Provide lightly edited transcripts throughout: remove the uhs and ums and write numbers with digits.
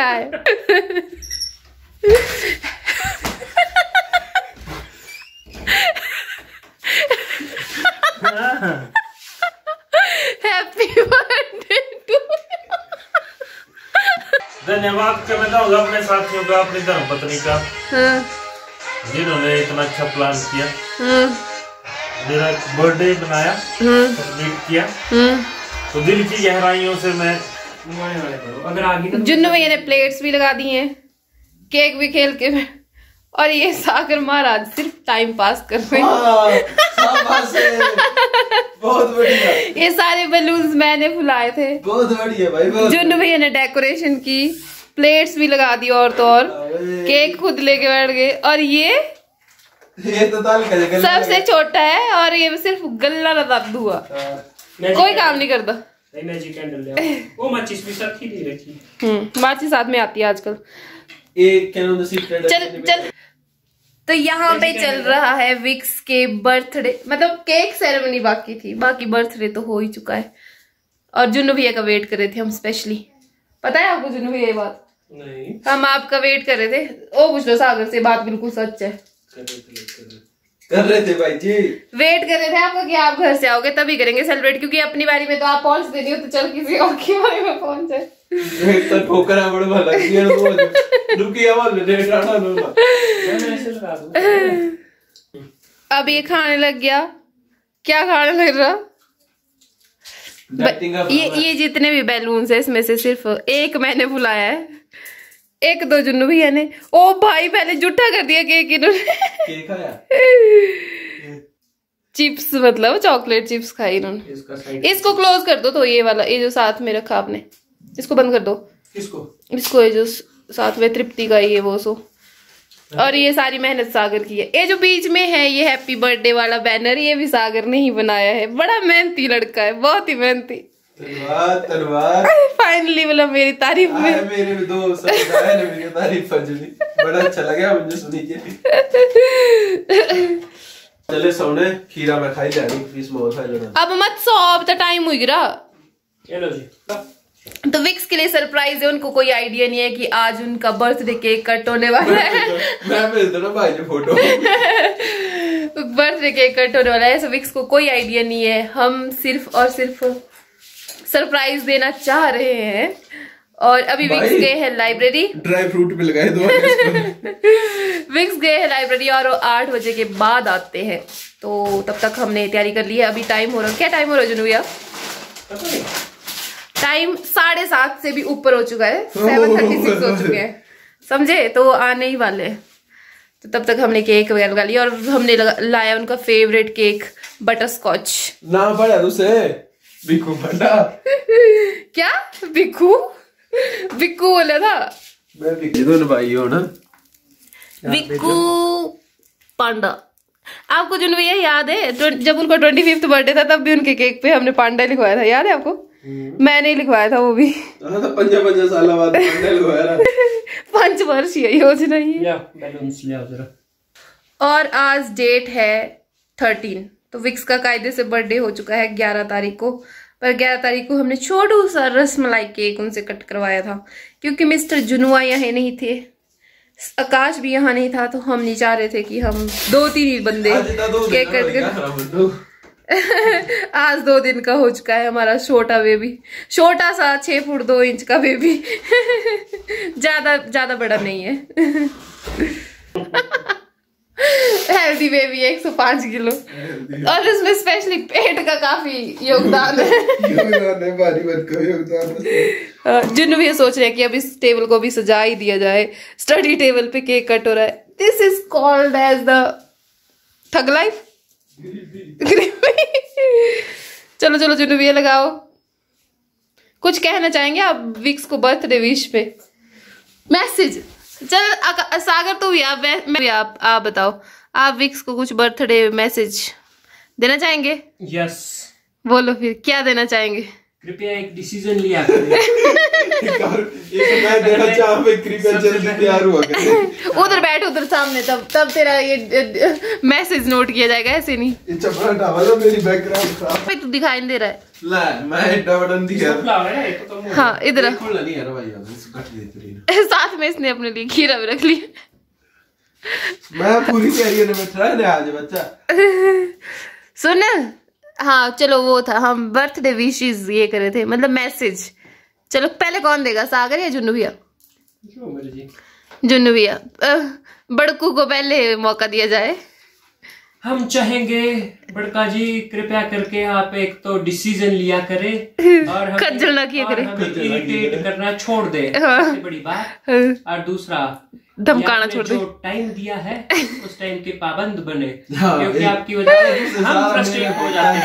क्या है। Happy birthday to. धन्यवाद करना चाहूंगा अपने साथियों का, अपनी धर्मपत्नी का, जिन्होंने इतना अच्छा प्लान किया, मेरा बर्थडे बनाया, सेलिब्रेट किया। तो दिल की गहराइयों से मैं अगर आगे जुन्नू भैया ने प्लेट्स भी लगा दी हैं, केक भी खेल के, और ये सागर महाराज सिर्फ टाइम पास कर रहे हैं। बहुत बढ़िया। ये सारे बलून्स मैंने फुलाए थे। बहुत बढ़िया भाई। जुन्नू भैया ने डेकोरेशन की, प्लेट्स भी लगा दी और तो और, केक खुद लेके बैठ गए। और ये तो सबसे छोटा है और ये सिर्फ गल्ला रद्द हुआ, कोई काम नहीं करता। मैजिक कैंडल ले वो माचिस भी साथ ही दे रखी। माचिस साथ में आती है आजकल। चल तो यहाँ पे चल रहा है विक्स के बर्थडे, मतलब केक सेरेमनी बाकी थी, बाकी बर्थडे तो हो ही चुका है। और जुन्नू भैया का वेट कर रहे थे हम स्पेशली। पता है आपको जुन्नू भैया ये बात? नहीं। हम आपका वेट कर रहे थे। ओ पूछ लो सागर से, बात बिल्कुल सच है। कर रहे थे भाई जी, वेट कर रहे थे आपका कि आप घर से आओगे तभी करेंगे सेलिब्रेट, क्योंकि अपनी बारी में तो आप पहुंचते नहीं हो, तो चल किसी और की बारी में पहुंचे। तो ठोकर बड़े भला किया तो रुकी आवाज ले डाटा लो ना, मैं ऐसे लगा दूं। अब ये खाने लग गया। क्या खाने लग रहा? ये जितने भी बैलून्स है इसमें से सिर्फ एक मैंने बुलाया है, एक दो जुन्नू भैया ने। ओ भाई पहले जुट्ठा कर दिया केक इन्होंने। चिप्स, मतलब चॉकलेट चिप्स खाई इन्होंने। इसको क्लोज कर दो तो, ये वाला, ये जो साथ में रखा आपने, इसको बंद कर दो। इसको ये जो साथ में तृप्ति का ये वो सो। और ये सारी मेहनत सागर की है। ये जो बीच में है ये हैप्पी बर्थडे वाला बैनर, ये भी सागर ने ही बनाया है। बड़ा मेहनती लड़का है, बहुत ही मेहनती। धन्यवाद। फाइनली मतलब मेरी तारीफ में मेरे दो शब्द आए ना, मेरी तारीफ फजली, बड़ा अच्छा लगा मुझे सुनी के। चले सोने, खीरा में खाई जा रही, इस मोर खाई लेना। अब मत सो, अब तो टाइम हुई गिरा। चलो जी। तो विक्स के लिए सरप्राइज है, उनको कोई आइडिया नहीं है कि आज उनका बर्थडे केक कट होने वाला है। मैं भेज दूं ना भाई जो फोटो। बर्थडे केक कट होने वाला है, सो विक्स को कोई आइडिया नहीं है। हम सिर्फ और सिर्फ सरप्राइज देना चाह रहे हैं। और अभी विक्स गए हैं लाइब्रेरी, ड्राई फ्रूट भी लगाए दो। विक्स गए हैं लाइब्रेरी और 8 बजे के बाद आते हैं। तो तब तक हमने तैयारी कर ली है। अभी टाइम हो रहा है, क्या टाइम हो रहा है जुनू भैया? टाइम 7:30 से भी ऊपर हो चुका है, 7:36 हो चुके हैं, समझे? तो आने ही वाले हैं। तो तब तक हमने केक वगैरह लगा लिया और हमने लाया उनका फेवरेट केक, बटर स्कॉच। नाम पड़ा उसे बिक्कू पांडा। क्या बिक्कू? बिक्कू बोला था। मैं बिक्कू, दोनों भाई हो ना। बिक्कू पांडा। आपको जुनू भैया याद है जब उनका 25th बर्थडे था, तब भी उनके केक पे हमने पांडा लिखवाया था, याद है आपको? मैंने ही लिखवाया था वो भी। 5 साल बाद पांडा लिखवाया। 5 वर्षीय योजना ही। और आज डेट है 13, तो विक्स का कायदे से बर्थडे हो चुका है 11 तारीख को। पर 11 तारीख को हमने छोटू सा रसमलाई केक उनसे कट करवाया था, क्योंकि मिस्टर जुनुआ यहाँ नहीं थे, आकाश भी यहाँ नहीं था, तो हम नहीं चाह रहे थे कि हम 2-3 ही बंदे केक कट कर। आज 2 दिन का हो चुका है हमारा छोटा बेबी, छोटा सा 6 फुट 2 इंच का बेबी। ज्यादा बड़ा नहीं है। हेल्दी बेबी 105 किलो, और इसमें स्पेशली पेट का काफी योगदान है। जुन्नू भी सोच रहे हैं कि अब इस टेबल को भी सजा ही दिया जाए। स्टडी टेबल पे केक कट हो रहा है। This is called as the thug life. चलो चलो जुन्नू भैया लगाओ। कुछ कहना चाहेंगे आप विक्स को बर्थडे विश पे? मैसेज चल सागर तो भी आप बताओ, आप विक्स को कुछ बर्थडे मैसेज देना चाहेंगे? यस। बोलो फिर क्या देना चाहेंगे? कृपया एक डिसीजन लिया करें। एक मैं देना चाह भाई, कृपया जल्दी तैयार हुआ करें। उधर बैठ, उधर सामने, तब तेरा ये मैसेज नोट किया जाएगा, ऐसे नहीं। ये चपड़ा हटावा दो, मेरी बैकग्राउंड खराब। भाई तू दिखाई नहीं दे रहा है। ला मैं डबडन दिखा। हाँ इधर खोलना नहीं है ना भाई, अब इसको कट देते रही। साथ में इसने अपने लिए खीरा भी रख लिया। मैं पूरी तैयारी में बैठ रहा है आज बच्चा। सुन, हाँ चलो वो था, हम बर्थडे विशेस ये करे थे, मतलब मैसेज। चलो पहले कौन देगा, सागर या जुन्नू भैया? जुन्नू भैया। बड़कू को पहले मौका दिया जाए। हम चाहेंगे बड़का जी कृपया करके आप एक तो डिसीजन लिया करें और खज्जल ना किया करें, इरिटेट करना छोड़ दे, सबसे बड़ी बात। और दूसरा, धमकाना छोड़ दे। जो टाइम दिया है उस टाइम के पाबंद बने, क्योंकि आपकी वजह से हम फ्रस्ट्रेट हो जाते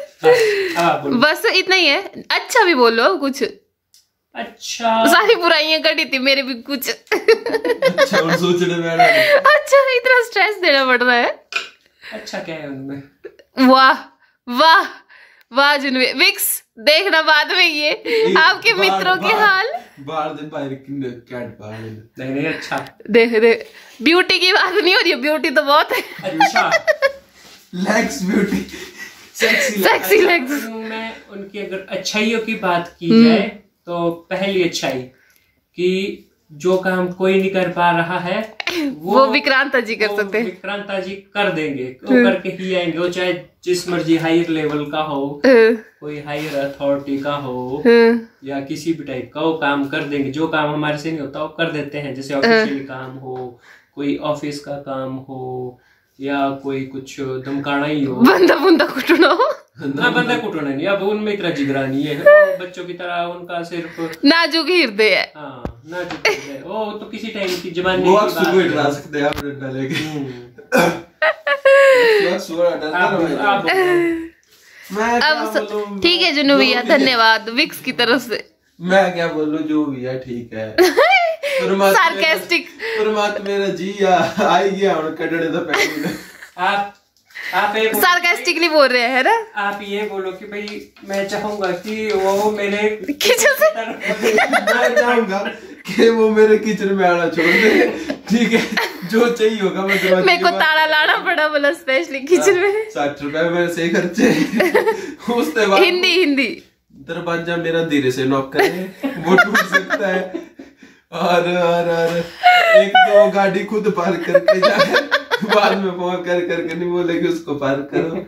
हैं। बस इतना ही है। अच्छा भी बोलो कुछ। अच्छा, सारी बुराइयां कटी थी मेरे भी कुछ। अच्छा और सोचने में अच्छा, इतना स्ट्रेस देना पड़ रहा है। अच्छा क्या है उनमें? वाह वाह वाह जुनू, विक्स देखना बाद में ये आपके मित्रों के हाल। बाहर दे बाहर कैट बाहर नहीं अच्छा देख ब्यूटी की बात नहीं हो रही है, ब्यूटी तो बहुत है। अच्छा लेग्स ब्यूटी, सेक्सी लेग्स में उनकी अगर अच्छाइयों की बात की जाए तो पहली अच्छाई कि जो काम कोई नहीं कर पा रहा है वो विक्रांता जी कर सकते हैं। विक्रांता जी कर देंगे, वो करके ही आएंगे। वो चाहे जिस मर्जी हायर लेवल का हो, कोई हायर अथॉरिटी का हो या किसी भी टाइप का, वो काम कर देंगे। जो काम हमारे से नहीं होता वो कर देते हैं। जैसे ऑफिशियल काम हो, कोई ऑफिस का काम हो, या कोई कुछ धमकाना ही हो, बंदा बुंदा कुटना हो। ना बंदा कुटना नहीं, अब उनमें इतना जिगरा नहीं है। बच्चों की तरह उनका सिर्फ नाजुक हृदय है। हाँ नाजुक है वो, तो किसी टाइम की जबान वो आप सुबह डरा सकते हैं, आप डंडा लेके। अब ठीक है जुनू भैया, धन्यवाद विक्स की तरफ से। मैं क्या बोलूं, जो भी है ठीक है। सार्केस्टिक परमात्मा मेरा जी आई गया और कटड़े तो पहले आप सार्केस्टिकली बोल रहे हैं ना आप? ये बोलो कि भाई मैं चाहूंगा कि वो मेरे किचन से मैं चाहूंगा कि वो मेरे किचन में आना छोड़ दे, ठीक है? जो चाहिए होगा मैं मेरे को ताला लाना पड़ा, बोला स्पेशली किचन में। 60 रुपए मेरे से खर्चे। उसके बाद हिंदी दरवाजा मेरा धीरे से नॉक करे, वो टूट सकता है। और एक तो गाड़ी खुद पार्क करके जाए, बाद में फोन करके नहीं बोले कि उसको पार्क करो।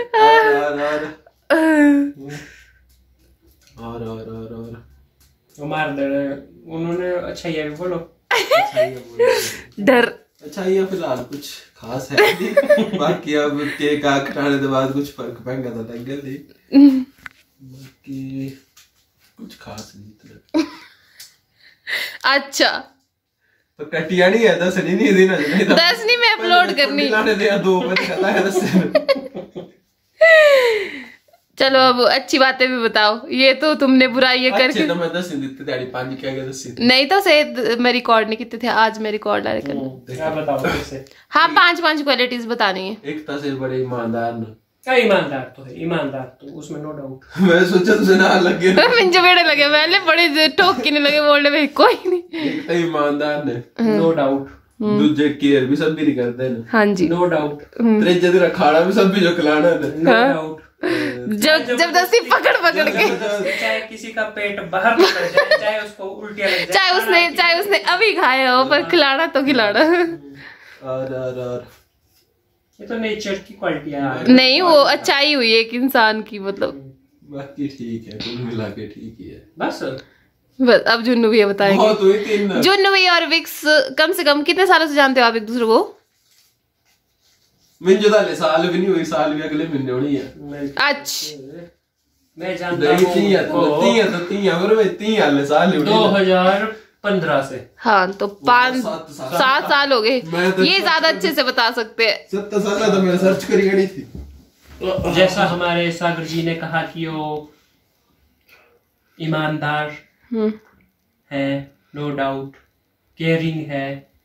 और मार दे उन्होंने। अच्छा ये भी बोलो। डर। अच्छा ये फिलहाल कुछ खास है नहीं, बाकी अब केक काटने के बाद कुछ फर्क पेगा तो लग गया, बाकी कुछ खास नहीं। अच्छा तो कटिया नहीं है, 10 नहीं देना, 10 नहीं मैं अपलोड करनी। 2 बजे खाता है 10। चलो अब अच्छी बातें भी बताओ। ये तो तुमने बुराई करके तो मैं 10 देते दिहाड़ी 5 क्या गया 10 नहीं तो से मैं रिकॉर्ड नहीं कितने थे आज, मैं रिकॉर्ड डाले करना। क्या बताओ कैसे? हाँ 5 क्वालिटीज बतानी है। एक तो से बड़े ईमानदार ना। क्या ईमानदार तो है, ईमानदार तो उसमें नो डाउट। मैं सोचा तुझे ना लगे ना, मुझे बड़े लगे पहले, बड़े ठोक के नहीं लगे बोलने में कोई नहीं। एक तो ईमानदार ने, नो डाउट। दूजे केयर भी सब भी करते हैं ना। हाँ जी नो डाउट। त्रीजे दिन खाना भी सब भी जो खिलाना है नो डाउट। जबरदस्ती पकड़ के चाहे किसी का पेट बाहर निकल जाए, चाहे उसको उल्टियां लग जाए, चाहे उसने अभी खाया हो, पर खिलाना तो खिलाना। और ये तो नेचर की क्वालिटी है। नहीं वो अच्छाई हुई एक इंसान की, मतलब बाकी ठीक है, कुल मिला के ठीक ही है। बस अब जुन्नू भैया बताएंगे। बहुत हुई 3। जुन्नू भैया और विक्स कम से कम कितने सालों से जानते हो आप एक दूसरे को? मुझे तो साल भी नहीं हुई, साल भी अगले महीने होनी है। अच्छा मैं जानता हूँ 2015 से। हाँ तो 5-7 साल हो गए। ये ज्यादा अच्छे से बता सकते हैं। 7 साल तो मैंने सर्च करी गई थी। जैसा हमारे सागर जी ने कहा कि वो ईमानदार है, नो डाउट, केयरिंग है,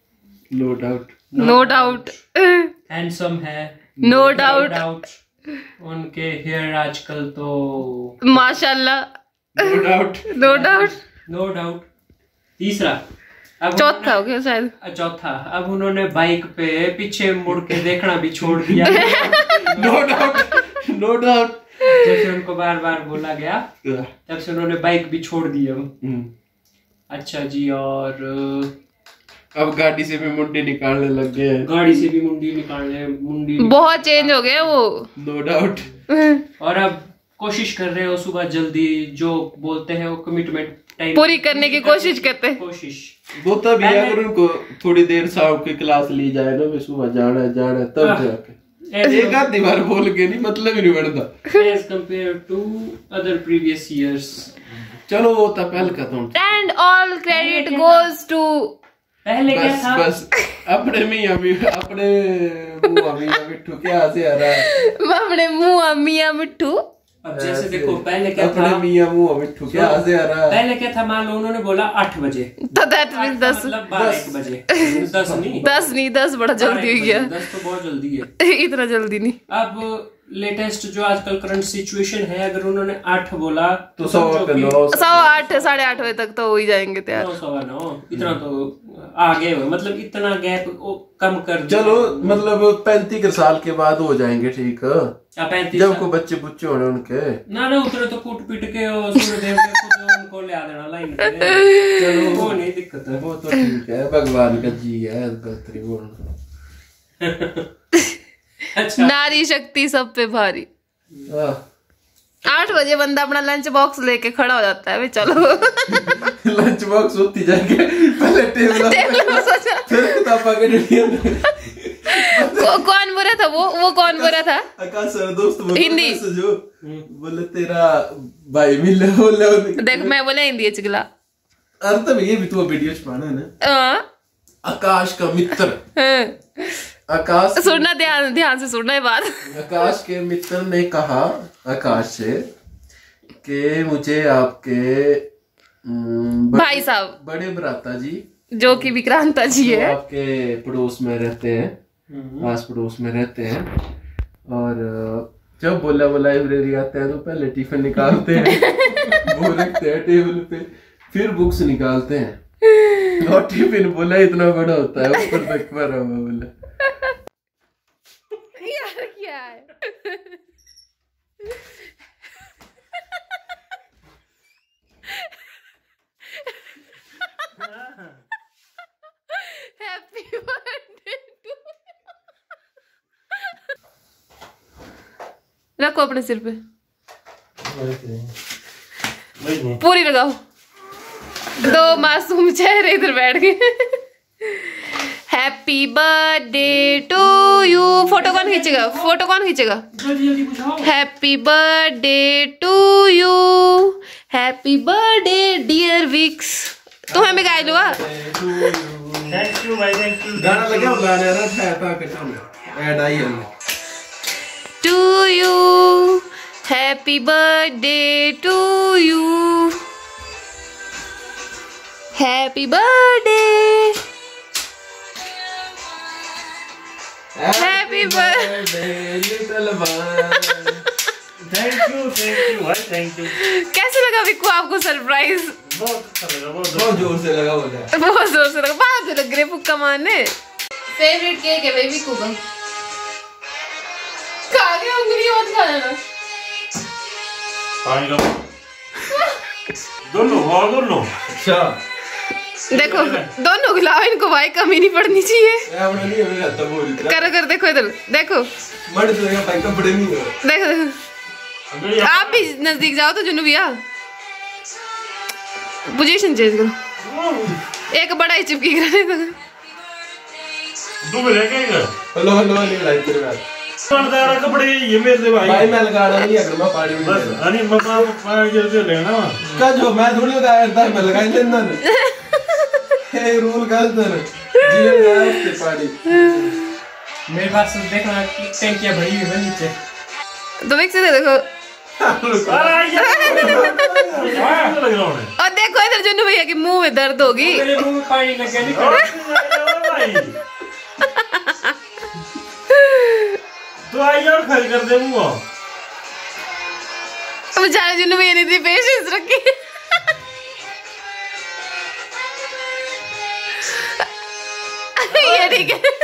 नो डाउट, हैंडसम है, नो डाउट, उनके हेयर आजकल तो माशाल्लाह no doubt no doubt. No doubt. तीसरा, अब चौथा हो गया शायद। चौथा, अब उन्होंने बाइक पे पीछे मुड़ के देखना भी छोड़ दिया। No doubt no doubt. जैसे उनको बार बार बोला गया तब से उन्होंने बाइक भी छोड़ दी अब। अच्छा जी, और अब गाड़ी से भी मुंडी निकालने लग गए। गाड़ी से भी मुंडी बहुत चेंज हो गया वो। No doubt. और अब कोशिश कर रहे हो सुबह जल्दी, जो बोलते हैं वो कमिटमेंट टाइम पूरी करने की कोशिश करते हैं। कोशिश वो तब ही अगर उनको थोड़ी देर शाम की क्लास ली जाए ना, मैं सुबह जाना है तब जाके एक आधी बार बोल के नहीं मतलब ही नहीं बनता। As compare to other previous years. चलो वो तो पहले का तो and all credit goes to. पहले क्या था? बस अपने मियां मिट्ठू क्या से आ रहा है। अपने मुँह मियां मिट्ठू। अब जैसे देखो पहले क्या अपने था, मियां मुंह मिट्ठू क्या से आ रहा है। पहले क्या था, मान लो उन्होंने बोला 8 बजे, तो दैट मींस 10 मतलब 12-1 बजे। 10 नहीं, 10 बड़ा जल्दी हो गया। 10 तो बहुत जल्दी है। इतना जल्दी नहीं। अब लेटेस्ट जो आजकल करंट सिचुएशन है, अगर उन्होंने 8 बोला तो 8:15 8:30 बजे तक तो हो ही जाएंगे तैयार। 9:15 इतना तो आगे हो, मतलब इतना गैप कम कर दिया। चलो मतलब 35 साल के बाद हो जाएंगे ठीक। 35 जब को बच्चे बुच्चे होने उनके ना उतरे तो कूट पीट के और सूर्यदेव के खुद उनको ले आ देना लाइन पे। चलो वो नहीं दिक्कत है, वो तो ठीक है, भगवान का जी है बेहतरी बोलना। अच्छा, नारी शक्ति सब पे भारी। 8 बजे बंदा अपना लंच बॉक्स लेके खड़ा हो जाता है। चलो लंच बॉक्स होती जाएंगे पहले टेबल फिर किताबा के कौन बुरा था वो कौन बुरा था? आकाश सर दोस्त हिंदी जो बोले तेरा भाई मिले बोले देख मैं बोला हिंदी चिगला। अर्थ में ये भी तो वीडियो छपाना है ना। आकाश का मित्र आकाश सुनना ध्यान से सुनना है बात। आकाश के मित्र ने कहा आकाश से कि मुझे आपके भाई साहब बड़े भ्राता जी जो कि विक्रांता जी है, आपके पड़ोस में रहते हैं, पास पड़ोस में रहते हैं, और जब बोला लाइब्रेरी आते हैं तो पहले टिफिन निकालते हैं वो रखते हैं टेबल पे, फिर बुक्स निकालते हैं और टिफिन बोला इतना बड़ा होता है ऊपर तक भरा हुआ बोला। यार क्या है? Happy birthday to. रखो अपने सिर पे, पूरी लगाओ। 2 मासूम चेहरे इधर बैठ गए। Happy birthday to you. Photo कौन खींचेगा? फोटो कौन खींचेगा? जल्दी बुझाओ। Happy birthday to you. Happy birthday dear Viks. तुम्हें भी गाय लुआ। थैंक यू भाई, थैंक यू। गाना लगा गाना रहा था के ऐड आई है to you. Happy birthday to you. Happy birthday. Happy birthday little one. Thank you भाई, थैंक यू। कैसे लगा विक्कू आपको सरप्राइज? बहुत अच्छा लगा, बहुत जोर से लगा बोला, बहुत जोर से लगा। बात लग रही फुक्का मारने। फेवरेट केक है भाई विक्कू का। खा के उंगली मत खा लेना। पानी लो दोनों। अच्छा देखो दोनों खिलाओ इनको भाई, कमी नहीं पड़नी चाहिए। नहीं है तो बोल कर देखो इधर देखो। मर जाएगा भाई, कपड़े नहीं हो। देखो आप भी नजदीक जाओ तो जुनू भैया पोजीशन चेंज करो। एक बड़ा ही चिपकी कर दो मिले क्या? हेलो नहीं लाइट तेरे बाद दारा कपड़े ये मेरे भाई मैं लगाना नहीं अगर मैं पानी में बस अरे मम्मा पानी जल्दी लेना का जो मैं थोड़ी लगाया था, मैं लगाई लेना हे रूल गलत है जी लगाया उसके पानी। मेरे पास देखना टैंकियां भरी हुई है नीचे, तो देख से देखो। और देखो इधर जुनू भैया के मुंह में दर्द होगी। मेरे मुंह में पानी लग गया। तो आई और खरी कर दे मुंह। बेचारे जुनू भैया ने इतनी पेशेंस रखी। ये ठीक है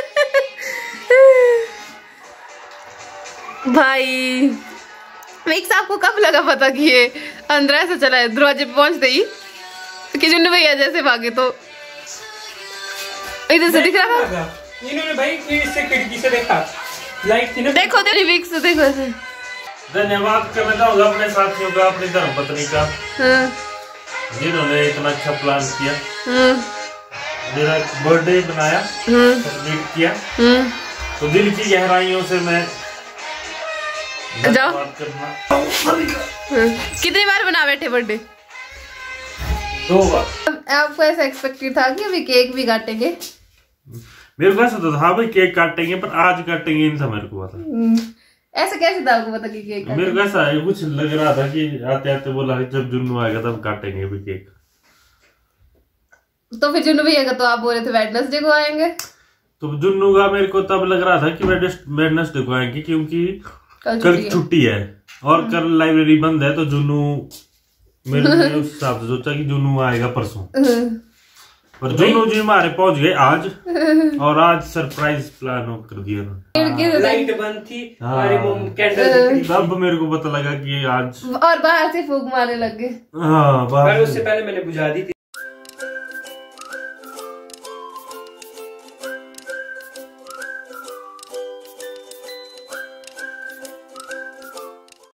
भाई। विक्स आपको कब लगा पता कि ये अंदर ऐसा चला है? दरवाजे पे पहुंचते ही कि जुन्नू भैया जैसे भागे तो इधर से दिख रहा था। इन्होंने भाई इससे खिड़की से देखा, लाइट थी ना। देखो तेरी विक्स देखो ऐसे। धन्यवाद करना चाहूंगा अपने साथियों का, अपनी धर्मपत्नी का, जिन्होंने इतना अच्छा प्लान किया, मेरा बर्थडे बनाया, सेलिब्रेट किया। तो दिल की गहराइयों से मैं जाओ। कितनी बार बना बैठे बर्थडे? 2 बार। आपको ऐसा एक्सपेक्टेड था कि अभी केक भी काटेंगे? मेरे को ऐसा तो था भाई केक काटेंगे, पर आज काटेंगे नहीं था मेरे को पता। ऐसा कैसे था आपको पता कि केक काटेंगे? मेरे को ऐसा कुछ लग रहा था कि आते आते बोला जब जुन्नू आएगा तब काटेंगे भी केक। तो फिर जुन्नू भैया का तो आप बोल रहे थे वेडनेसडे को आएंगे। तो जुन्नू का मेरे को तब लग रहा था कि वेडनेसडे को आएंगे, क्योंकि कल छुट्टी है और कल लाइब्रेरी बंद है। तो जुन्नू मेरे उस हिसाब से सोचा कि जुन्नू आएगा परसों, पर जुन्नू जी हमारे पहुंच गए आज। और आज सरप्राइज प्लान कर दिया ना। लाइट बंद थी, कैंडल तब मेरे को पता लगा कि आज, और बाहर से फूंक मारने लग गए। हाँ, उससे पहले मैंने बुझा दी थी।